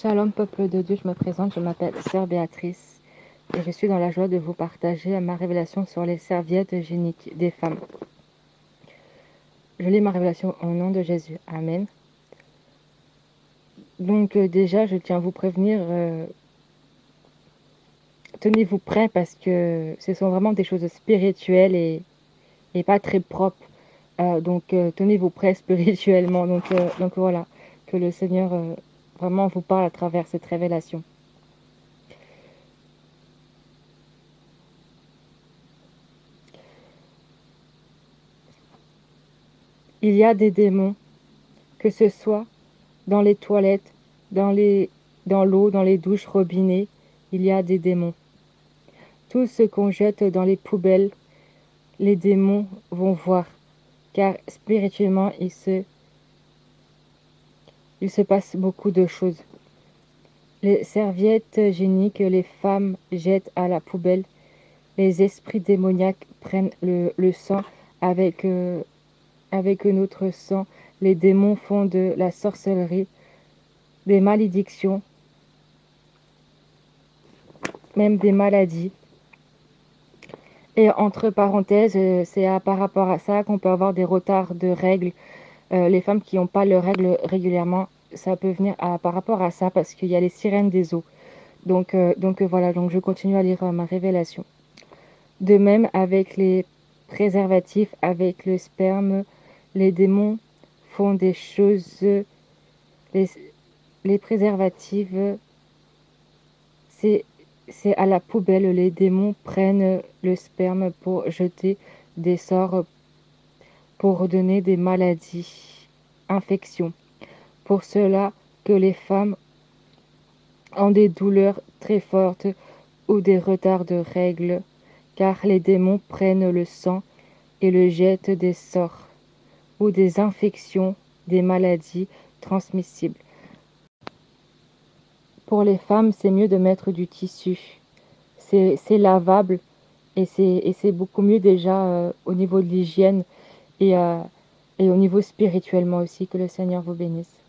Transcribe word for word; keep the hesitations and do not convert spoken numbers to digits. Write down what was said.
Shalom peuple de Dieu, je me présente, je m'appelle Sœur Béatrice et je suis dans la joie de vous partager ma révélation sur les serviettes hygiéniques des femmes. Je lis ma révélation au nom de Jésus. Amen. Donc euh, déjà, je tiens à vous prévenir, euh, tenez-vous prêts parce que ce sont vraiment des choses spirituelles et, et pas très propres. Euh, donc euh, tenez-vous prêts spirituellement. Donc, euh, donc voilà, que le Seigneur euh, vraiment vous parle à travers cette révélation. Il y a des démons, que ce soit dans les toilettes, dans les, dans l'eau, dans les douches, robinets, il y a des démons. Tout ce qu'on jette dans les poubelles, les démons vont voir, car spirituellement, il se, il se passe beaucoup de choses. Les serviettes hygiéniques, les femmes jettent à la poubelle. Les esprits démoniaques prennent le, le sang avec, euh, avec notre sang. Les démons font de la sorcellerie, des malédictions, même des maladies. Et entre parenthèses, euh, c'est à- par rapport à ça qu'on peut avoir des retards de règles. Euh, les femmes qui n'ont pas leurs règles régulièrement, ça peut venir à- par rapport à ça parce qu'il y a les sirènes des eaux. Donc, euh, donc euh, voilà, donc je continue à lire euh, ma révélation. De même avec les préservatifs, avec le sperme, les démons font des choses. Les, les préservatifs, euh, c'est c'est à la poubelle. Les démons prennent le sperme pour jeter des sorts, pour donner des maladies, infections. Pour cela que les femmes ont des douleurs très fortes ou des retards de règles, car les démons prennent le sang et le jettent des sorts ou des infections, des maladies transmissibles. Pour les femmes, c'est mieux de mettre du tissu. C'est c'est lavable et c'est et c'est beaucoup mieux déjà euh, au niveau de l'hygiène et, euh, et au niveau spirituellement aussi. Que le Seigneur vous bénisse.